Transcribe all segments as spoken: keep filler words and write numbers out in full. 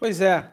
Pois é.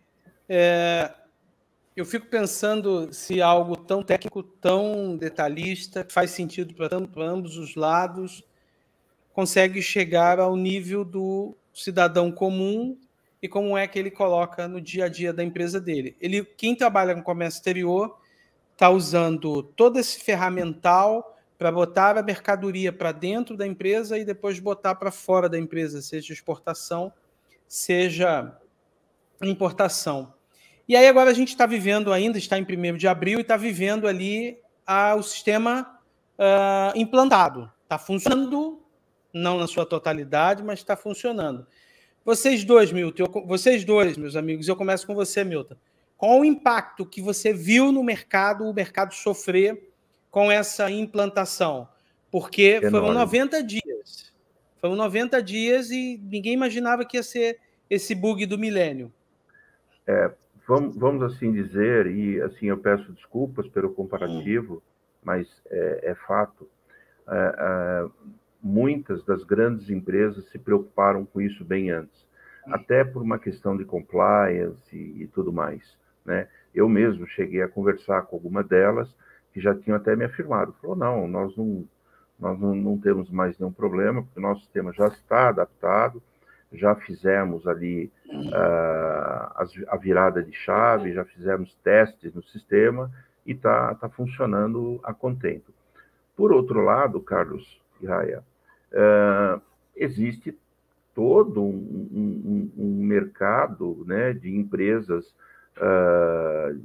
é. Eu fico pensando se algo tão técnico, tão detalhista, que faz sentido para ambos os lados, consegue chegar ao nível do cidadão comum e como é que ele coloca no dia a dia da empresa dele. Ele, quem trabalha com comércio exterior está usando todo esse ferramental para botar a mercadoria para dentro da empresa e depois botar para fora da empresa, seja exportação, seja importação. E aí agora a gente está vivendo ainda, está em primeiro de abril, e está vivendo ali ah, o sistema ah, implantado. Está funcionando, não na sua totalidade, mas está funcionando. Vocês dois, Milton, eu, vocês dois, meus amigos, eu começo com você, Milton. Qual o impacto que você viu no mercado, o mercado sofrer com essa implantação? Porque Enorme. Foram noventa dias. Foram noventa dias e ninguém imaginava que ia ser esse bug do milênio. É, vamos, vamos assim dizer, e assim eu peço desculpas pelo comparativo, hum. mas é, é fato. É, é, muitas das grandes empresas se preocuparam com isso bem antes, até por uma questão de compliance e, e tudo mais, né? Eu mesmo cheguei a conversar com alguma delas que já tinham até me afirmado, falou, não, nós não, nós não, não temos mais nenhum problema, porque o nosso sistema já está adaptado, já fizemos ali uh, a virada de chave, já fizemos testes no sistema e está tá funcionando a contento. Por outro lado, Carlos e Raia, uh, existe todo um, um, um mercado, né, de empresas, uh,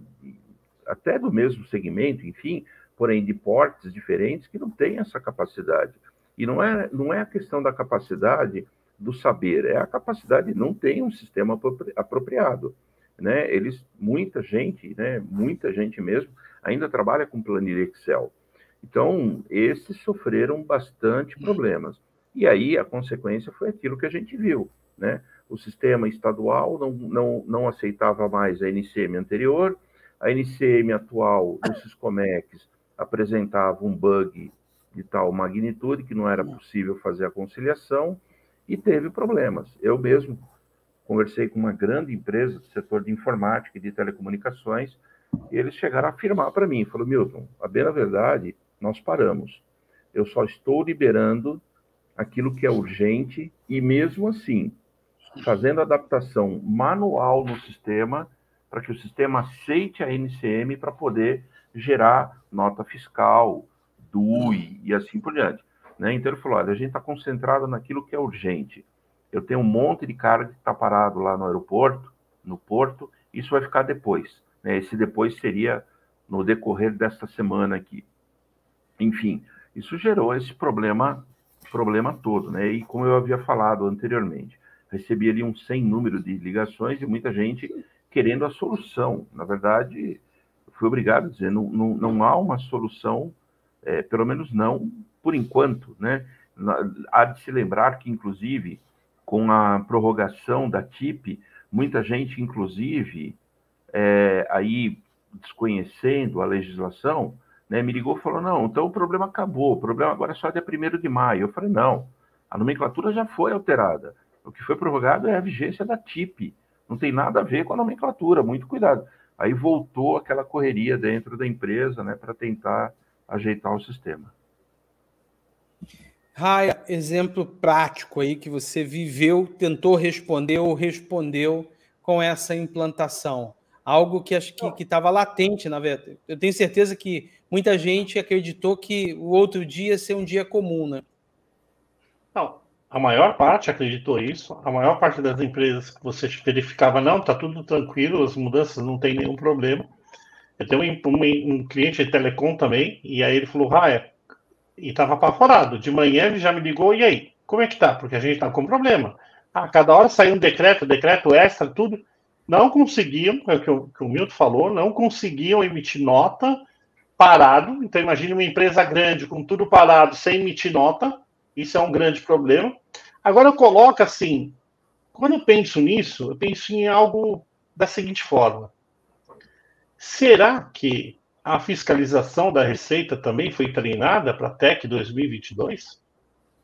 até do mesmo segmento, enfim, porém de portes diferentes, que não têm essa capacidade. E não é, não é a questão da capacidade do saber, é a capacidade de não ter um sistema apropriado, né? Eles, muita gente, né, muita gente mesmo, ainda trabalha com planilha Excel. Então, esses sofreram bastante problemas. E aí, a consequência foi aquilo que a gente viu, né? O sistema estadual não, não, não aceitava mais a N C M anterior, a N C M atual, no Siscomex, apresentava um bug de tal magnitude que não era possível fazer a conciliação, e teve problemas. Eu mesmo conversei com uma grande empresa do setor de informática e de telecomunicações, e eles chegaram a afirmar para mim, falou, Milton, a bem na verdade, nós paramos. Eu só estou liberando aquilo que é urgente, e mesmo assim, fazendo adaptação manual no sistema, para que o sistema aceite a N C M para poder gerar nota fiscal, D U I e assim por diante. Né? Então ele falou, olha, a gente está concentrado naquilo que é urgente. Eu tenho um monte de cara que está parado lá no aeroporto, no porto, isso vai ficar depois. Né? Esse depois seria no decorrer desta semana aqui. Enfim, isso gerou esse problema, problema todo, né? E como eu havia falado anteriormente, recebi ali um sem número de ligações e muita gente querendo a solução. Na verdade, eu fui obrigado a dizer, não, não, não há uma solução, é, pelo menos não por enquanto, né? Há de se lembrar que, inclusive, com a prorrogação da T I P, muita gente, inclusive, é, aí desconhecendo a legislação, né, me ligou e falou, não, então o problema acabou, o problema agora é só dia primeiro de maio. Eu falei, não, a nomenclatura já foi alterada. O que foi prorrogado é a vigência da T I P. Não tem nada a ver com a nomenclatura, muito cuidado. Aí voltou aquela correria dentro da empresa, né, para tentar ajeitar o sistema. Raia, exemplo prático aí que você viveu, tentou responder ou respondeu com essa implantação. Algo que acho que estava latente, na verdade. Eu tenho certeza que muita gente acreditou que o outro dia ia ser um dia comum, né? Não, a maior parte acreditou isso. A maior parte das empresas que você verificava, não, está tudo tranquilo, as mudanças não tem nenhum problema. Eu tenho um, um, um cliente de telecom também, e aí ele falou, Raia, e estava apavorado. De manhã ele já me ligou, e aí? Como é que tá? Porque a gente está com problema. A cada hora saiu um decreto, decreto extra, tudo. Não conseguiam, é o que o, que o Milton falou, não conseguiam emitir nota parado. Então, imagine uma empresa grande com tudo parado, sem emitir nota. Isso é um grande problema. Agora, eu coloco assim, quando eu penso nisso, eu penso em algo da seguinte forma. Será que a fiscalização da Receita também foi treinada para a T E C dois mil e vinte e dois?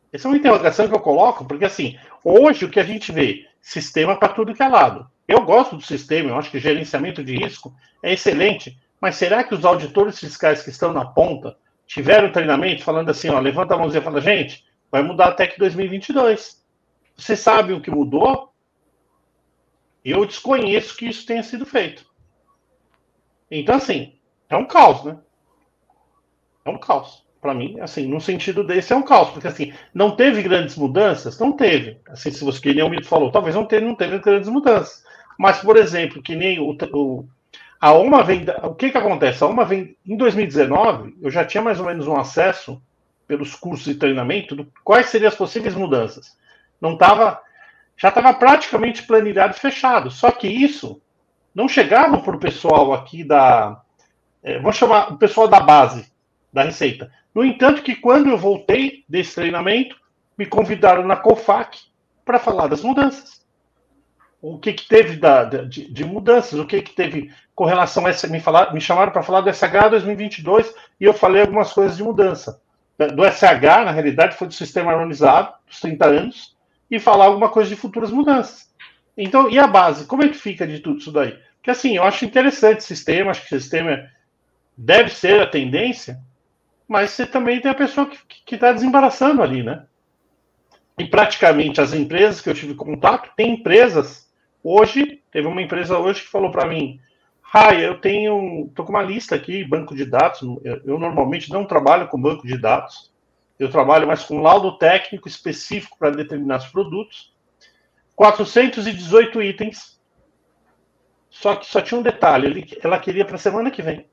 Essa é uma interrogação que eu coloco, porque assim, hoje o que a gente vê, sistema para tudo que é lado. Eu gosto do sistema, eu acho que gerenciamento de risco é excelente, mas será que os auditores fiscais que estão na ponta tiveram treinamento falando assim, ó, levanta a mãozinha e fala, gente, vai mudar até que dois mil e vinte e dois. Você sabe o que mudou? Eu desconheço que isso tenha sido feito. Então, assim, é um caos, né? É um caos. Para mim, assim, no sentido desse é um caos, porque assim, não teve grandes mudanças? Não teve. Assim, se você, que nem o Mito falou, talvez não teve, não teve grandes mudanças. Mas, por exemplo, que nem o, o a OMA vem, o que que acontece? A OMA vem, em dois mil e dezenove, eu já tinha mais ou menos um acesso pelos cursos de treinamento do quais seriam as possíveis mudanças. Não estava, já estava praticamente planilhado e fechado. Só que isso não chegava para o pessoal aqui da, é, vamos chamar o pessoal da base da Receita. No entanto, que quando eu voltei desse treinamento, me convidaram na COFAC para falar das mudanças. O que, que teve da, de, de mudanças, o que, que teve com relação a essa. Me, falar, me chamaram para falar do S H dois mil e vinte e dois e eu falei algumas coisas de mudança. Do S H, na realidade, foi do sistema harmonizado, dos trinta anos, e falar alguma coisa de futuras mudanças. Então, e a base? Como é que fica de tudo isso daí? Porque assim, eu acho interessante o sistema, acho que o sistema deve ser a tendência, mas você também tem a pessoa que está desembaraçando ali, né? E praticamente as empresas que eu tive contato, tem empresas, hoje, teve uma empresa hoje que falou para mim, Rai, eu tenho, estou com uma lista aqui, banco de dados, eu, eu normalmente não trabalho com banco de dados, eu trabalho mais com laudo técnico específico para determinados produtos, quatrocentos e dezoito itens, só que só tinha um detalhe, ele, ela queria para a semana que vem.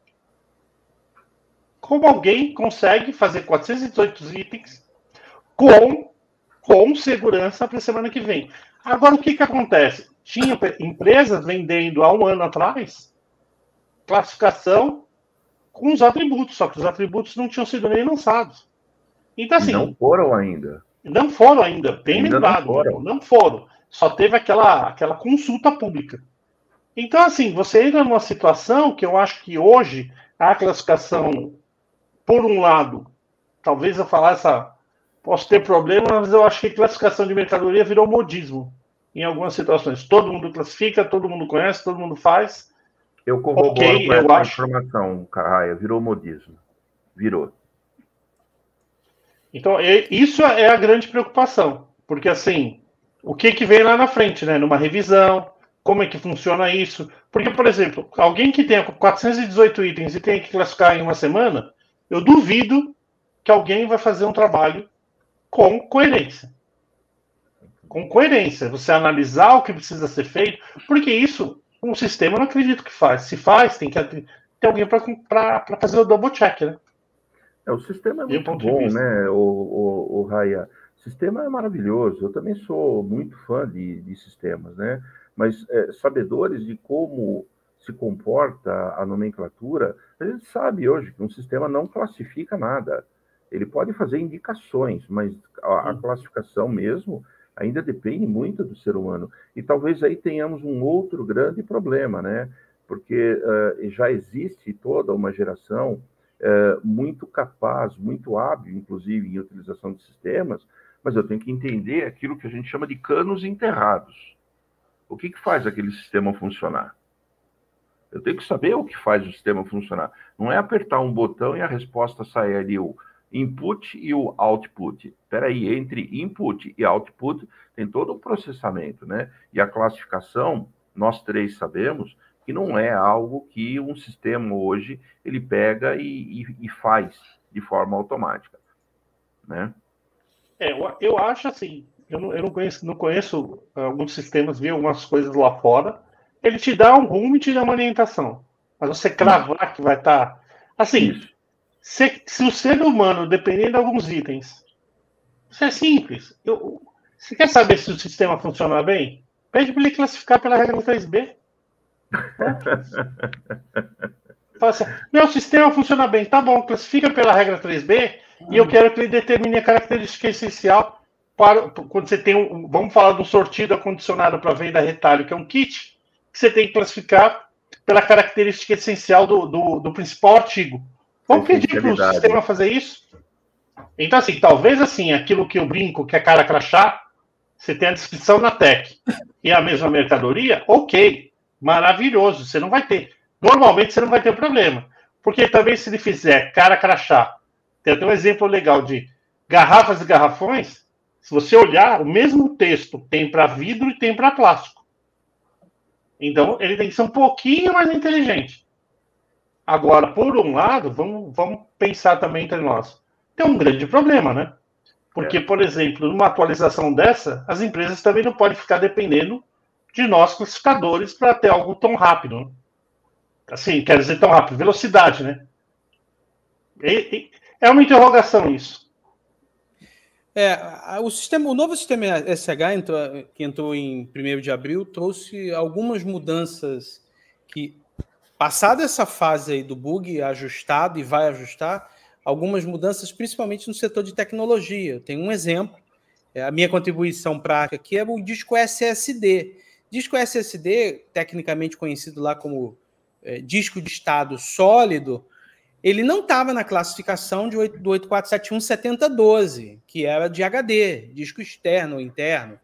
Como alguém consegue fazer quatrocentos e dezoito itens com, com segurança para a semana que vem? Agora, o que, que acontece? Tinha empresas vendendo há um ano atrás classificação com os atributos, só que os atributos não tinham sido nem lançados. Então, assim... Não foram ainda. Não foram ainda, bem ainda lembrado. Não foram. não foram. Só teve aquela, aquela consulta pública. Então, assim, você entra numa situação que eu acho que hoje a classificação, por um lado, talvez eu falar essa... Posso ter problema, mas eu acho que classificação de mercadoria virou modismo em algumas situações. Todo mundo classifica, todo mundo conhece, todo mundo faz. Eu corroboro okay, com eu essa acho... informação, Carraia. Virou modismo. Virou. Então, isso é a grande preocupação. Porque, assim, o que, que vem lá na frente, né? Numa revisão, como é que funciona isso? Porque, por exemplo, alguém que tenha quatrocentos e dezoito itens e tenha que classificar em uma semana, eu duvido que alguém vai fazer um trabalho com coerência. Com coerência. Você analisar o que precisa ser feito, porque isso, um sistema, eu não acredito que faz. Se faz, tem que ter alguém para fazer o double check, né? É, o sistema é muito bom, né, o, o, o Raya? O sistema é maravilhoso. Eu também sou muito fã de, de sistemas, né? Mas é, sabedores de como se comporta a nomenclatura, a gente sabe hoje que um sistema não classifica nada. Ele pode fazer indicações, mas a, a classificação mesmo ainda depende muito do ser humano. E talvez aí tenhamos um outro grande problema, né? Porque uh, já existe toda uma geração uh, muito capaz, muito hábil, inclusive, em utilização de sistemas, mas eu tenho que entender aquilo que a gente chama de canos enterrados. O que, que faz aquele sistema funcionar? Eu tenho que saber o que faz o sistema funcionar. Não é apertar um botão e a resposta sair ali o input e o output. Espera aí, entre input e output tem todo um processamento, né? E a classificação, nós três sabemos que não é algo que um sistema hoje ele pega e, e, e faz de forma automática, né? É, eu, eu acho assim, eu não, eu não conheço, não conheço alguns sistemas, vi algumas coisas lá fora, ele te dá um rumo e te dá uma orientação, mas você cravar que vai estar... Tá... Assim, se, se o ser humano depender de alguns itens, isso é simples. Eu, você quer saber se o sistema funciona bem? Pede para ele classificar pela regra três B. Fala assim, meu sistema funciona bem, tá bom, classifica pela regra três B hum. e eu quero que ele determine a característica essencial para quando você tem um, vamos falar de um sortido acondicionado para venda retalho, que é um kit, que você tem que classificar pela característica essencial do, do, do principal artigo. Vamos pedir para o sistema fazer isso? Então, assim, talvez assim, aquilo que eu brinco, que é cara crachá, você tem a descrição na tech e a mesma mercadoria, ok, maravilhoso, você não vai ter. Normalmente você não vai ter problema. Porque também se ele fizer cara crachá, tem até um exemplo legal de garrafas e garrafões, se você olhar, o mesmo texto tem para vidro e tem para plástico. Então, ele tem que ser um pouquinho mais inteligente. Agora, por um lado, vamos, vamos pensar também entre nós. Tem um grande problema, né? Porque, por exemplo, numa atualização dessa, as empresas também não podem ficar dependendo de nós, classificadores, para ter algo tão rápido. Né? Assim, quer dizer tão rápido, velocidade, né? E, e, é uma interrogação isso. É, o, sistema, o novo sistema S H, entrou, que entrou em primeiro de abril, trouxe algumas mudanças que, passada essa fase aí do bug ajustado e vai ajustar, algumas mudanças, principalmente no setor de tecnologia. Tem um exemplo, é, a minha contribuição prática aqui é o disco S S D. Disco S S D, tecnicamente conhecido lá como é, disco de estado sólido, ele não estava na classificação de do oito quatro sete um setenta doze, que era de H D, disco externo ou interno.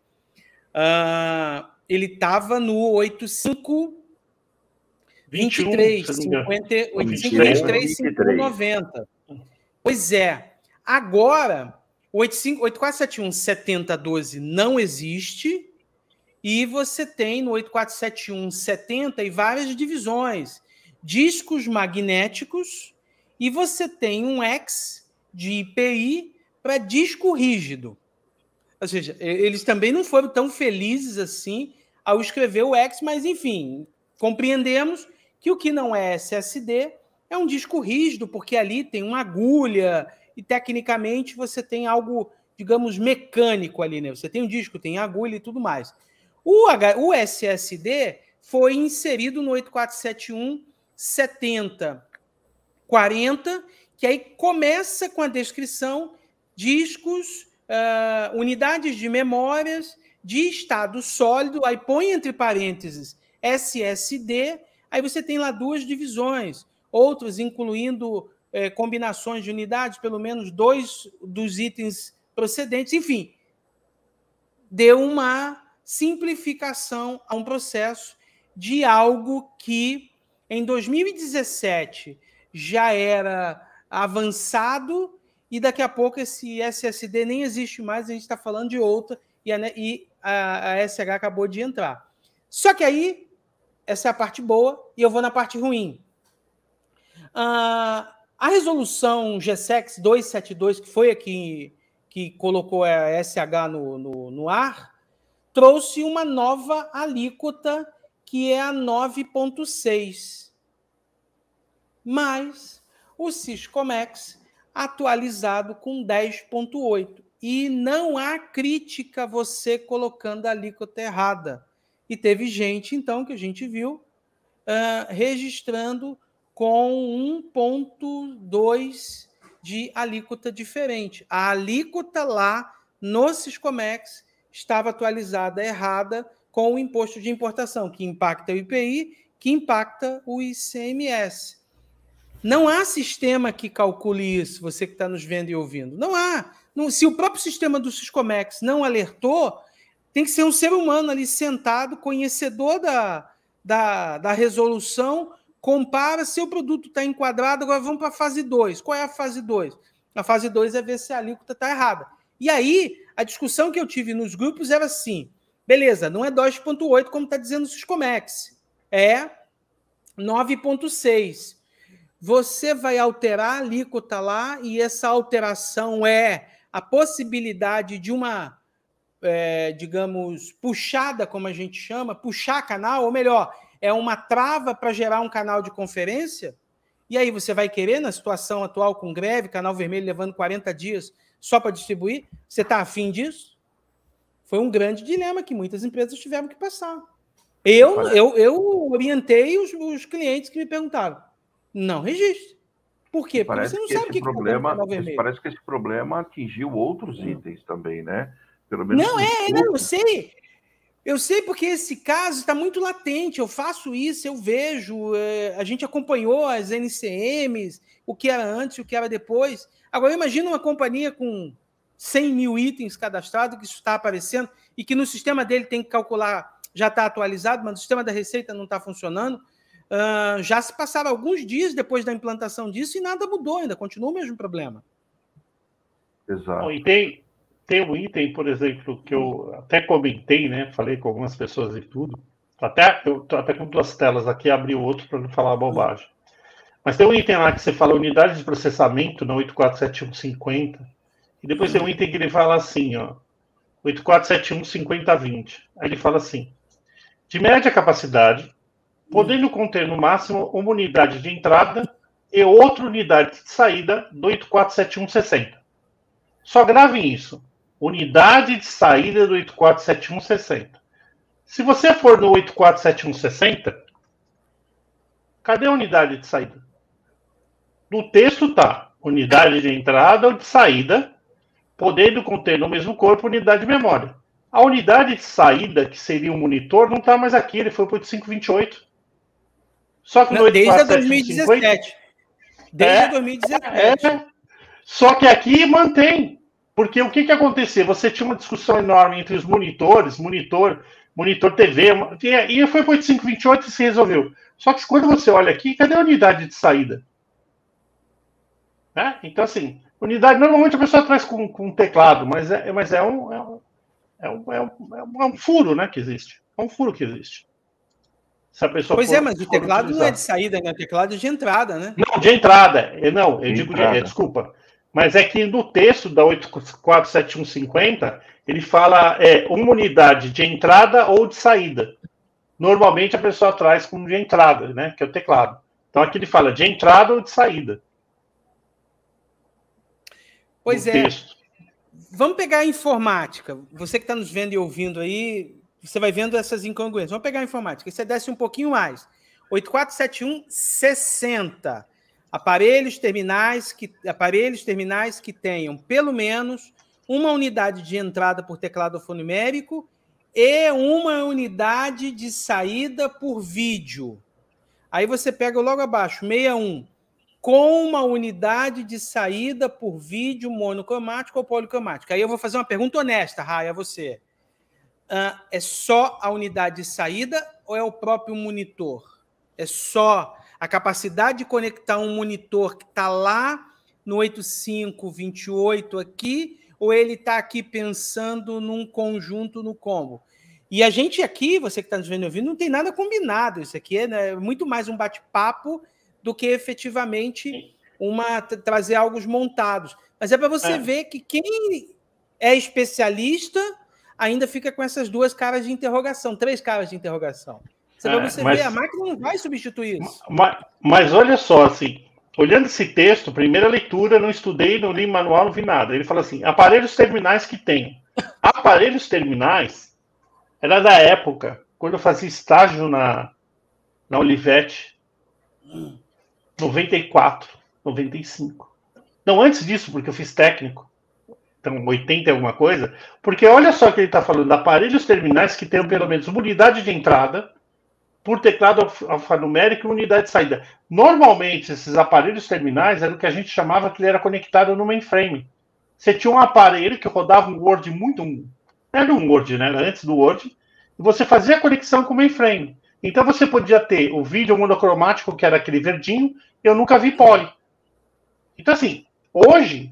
Uh, ele estava no oitenta e cinco vinte e três, cinquenta, oitenta e cinco vinte e três, cinquenta e noventa. Pois é. Agora, o oito quatro sete um setenta doze não existe e você tem no oito quatro sete um setenta e várias divisões. Discos magnéticos e você tem um X de I P I para disco rígido. Ou seja, eles também não foram tão felizes assim ao escrever o X, mas, enfim, compreendemos que o que não é S S D é um disco rígido, porque ali tem uma agulha e, tecnicamente, você tem algo, digamos, mecânico ali, né? Você tem um disco, tem agulha e tudo mais. O, H, o S S D foi inserido no oito quatro sete um setenta quarenta, que aí começa com a descrição discos, uh, unidades de memórias de estado sólido, aí põe entre parênteses S S D, aí você tem lá duas divisões, outras incluindo eh, combinações de unidades, pelo menos dois dos itens procedentes, enfim, deu uma simplificação a um processo de algo que em dois mil e dezessete já era avançado e daqui a pouco esse S S D nem existe mais, a gente está falando de outra e a, e a, a S H acabou de entrar. Só que aí, essa é a parte boa e eu vou na parte ruim. Uh, a resolução G S E X duzentos e setenta e dois, que foi a que, que colocou a S H no, no, no ar, trouxe uma nova alíquota que é a nove ponto seis. Mas o Syscomex atualizado com dez ponto oito. E não há crítica você colocando a alíquota errada. E teve gente, então, que a gente viu, uh, registrando com um ponto dois de alíquota diferente. A alíquota lá no Syscomex estava atualizada errada com o imposto de importação, que impacta o I P I, que impacta o I C M S. Não há sistema que calcule isso, você que está nos vendo e ouvindo. Não há. Não, se o próprio sistema do Syscomex não alertou, tem que ser um ser humano ali sentado, conhecedor da, da, da resolução, compara se o produto está enquadrado, agora vamos para a fase dois. Qual é a fase dois? A fase dois é ver se a alíquota está errada. E aí, a discussão que eu tive nos grupos era assim, beleza, não é dois ponto oito como está dizendo o Syscomex, é nove ponto seis. Você vai alterar a alíquota lá e essa alteração é a possibilidade de uma, é, digamos, puxada, como a gente chama, puxar canal, ou melhor, é uma trava para gerar um canal de conferência? E aí você vai querer, na situação atual com greve, canal vermelho levando quarenta dias só para distribuir? Você está afim disso? Foi um grande dilema que muitas empresas tiveram que passar. Eu, eu, eu orientei os, os clientes que me perguntaram. Não registre. Por quê? Porque parece você não que sabe o que problema, é canal vermelho. Parece que esse problema atingiu outros hum. itens também, né? Pelo menos não, é, não, eu sei. Eu sei porque esse caso está muito latente. Eu faço isso, eu vejo. É, a gente acompanhou as N C Ms, o que era antes, o que era depois. Agora, imagina uma companhia com cem mil itens cadastrados, que isso está aparecendo, e que no sistema dele tem que calcular, já está atualizado, mas o sistema da Receita não está funcionando. Uh, já se passaram alguns dias depois da implantação disso e nada mudou ainda, continua o mesmo problema. Exato. Bom, e tem, tem um item, por exemplo, que eu até comentei, né? Falei com algumas pessoas e tudo. Até, eu tô até com duas telas aqui, abri o outro para não falar bobagem. Mas tem um item lá que você fala unidade de processamento na oito quatro sete um cinquenta, e depois tem um item que ele fala assim, ó, oito quatro sete um cinquenta vinte. Aí ele fala assim, de média capacidade, podendo conter no máximo uma unidade de entrada e outra unidade de saída do oito quatro sete um sessenta. Só gravem isso. Unidade de saída do oito quatro sete um sessenta. Se você for no oito quatro sete um sessenta, cadê a unidade de saída? No texto tá unidade de entrada ou de saída, podendo conter no mesmo corpo unidade de memória. A unidade de saída, que seria o monitor, não está mais aqui, ele foi para o oito cinco dois oito. Só que no desde dois mil e dezessete. Desde é, dois mil e dezessete. É, só que aqui mantém. Porque o que, que acontecia? Você tinha uma discussão enorme entre os monitores, monitor, monitor T V, e foi para o oito cinco dois oito e se resolveu. Só que quando você olha aqui, cadê a unidade de saída? É? Então, assim, unidade, normalmente a pessoa traz com, com teclado, mas é, mas é um, é um É um, é, um, é um furo, né, que existe. É um furo que existe. Se a pessoa pois for, é, mas o teclado utilizar. Não é de saída, né? O teclado é de entrada, né? Não, de entrada. Não, eu de digo, de, desculpa. Mas é que no texto da oito quatro sete um cinquenta, ele fala é, uma unidade de entrada ou de saída. Normalmente a pessoa traz como de entrada, né, que é o teclado. Então aqui ele fala de entrada ou de saída. Pois é. Texto. Vamos pegar a informática. Você que está nos vendo e ouvindo aí, você vai vendo essas incongruências. Vamos pegar a informática. Você desce um pouquinho mais. oito quatro sete um sessenta. Aparelhos terminais que, aparelhos terminais que tenham pelo menos uma unidade de entrada por teclado alfanumérico e uma unidade de saída por vídeo. Aí você pega logo abaixo, sessenta e um. Com uma unidade de saída por vídeo monocromático ou policromático. Aí eu vou fazer uma pergunta honesta, Raia, a você. Uh, é só a unidade de saída ou é o próprio monitor? É só a capacidade de conectar um monitor que está lá no oito cinco dois oito aqui, ou ele está aqui pensando num conjunto no combo? E a gente aqui, você que está nos vendo e ouvindo, não tem nada combinado. Isso aqui é, né, muito mais um bate-papo do que efetivamente uma, trazer algo montados. Mas é para você é. ver que quem é especialista ainda fica com essas duas caras de interrogação, três caras de interrogação. Isso é para você mas, ver, a máquina não vai substituir isso. Mas, mas olha só, assim, olhando esse texto, primeira leitura, não estudei, não li manual, não vi nada. Ele fala assim, aparelhos terminais que tem. Aparelhos terminais era da época, quando eu fazia estágio na, na Olivetti, noventa e quatro, noventa e cinco. Não, antes disso, porque eu fiz técnico. Então, oitenta e alguma coisa. Porque olha só que ele está falando, aparelhos terminais que tenham pelo menos uma unidade de entrada por teclado alfanumérico e unidade de saída. Normalmente, esses aparelhos terminais eram o que a gente chamava que ele era conectado no mainframe. Você tinha um aparelho que rodava um Word muito... Um, era um Word, né? Era antes do Word. E você fazia a conexão com o mainframe. Então você podia ter o vídeo monocromático, que era aquele verdinho, eu nunca vi poly. Então, assim, hoje,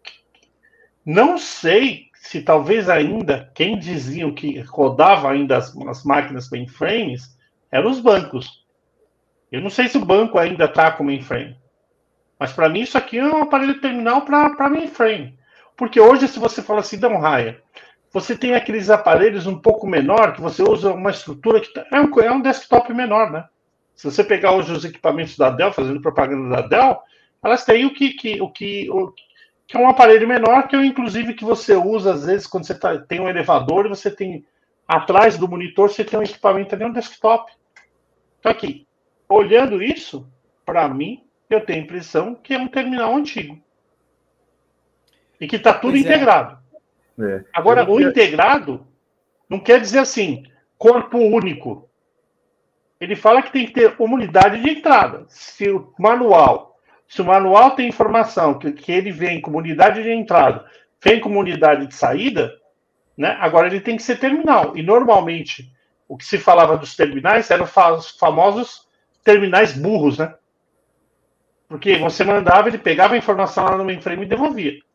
não sei se talvez ainda, quem diziam que rodava ainda as, as máquinas mainframes, eram os bancos. Eu não sei se o banco ainda está com mainframe. Mas para mim isso aqui é um aparelho terminal para mainframe. Porque hoje, se você fala assim, não, Raia, você tem aqueles aparelhos um pouco menor, que você usa uma estrutura que tá, é, um, é um desktop menor, né? Se você pegar hoje os equipamentos da Dell, fazendo propaganda da Dell, elas têm o que, que, o que, o, que é um aparelho menor, que é inclusive que você usa, às vezes, quando você tá, tem um elevador, e você tem, atrás do monitor, você tem um equipamento ali, um desktop. Então aqui, olhando isso, para mim, eu tenho a impressão que é um terminal antigo. E que está tudo pois integrado. É. É. Agora, o integrado não quer dizer assim, corpo único. Ele fala que tem que ter uma unidade de entrada. Se o manual Se o manual tem informação que, que ele vê em comunidade de entrada, vem em comunidade de saída, né, agora ele tem que ser terminal. E normalmente o que se falava dos terminais eram os famosos terminais burros, né? Porque você mandava, ele pegava a informação lá no mainframe e devolvia.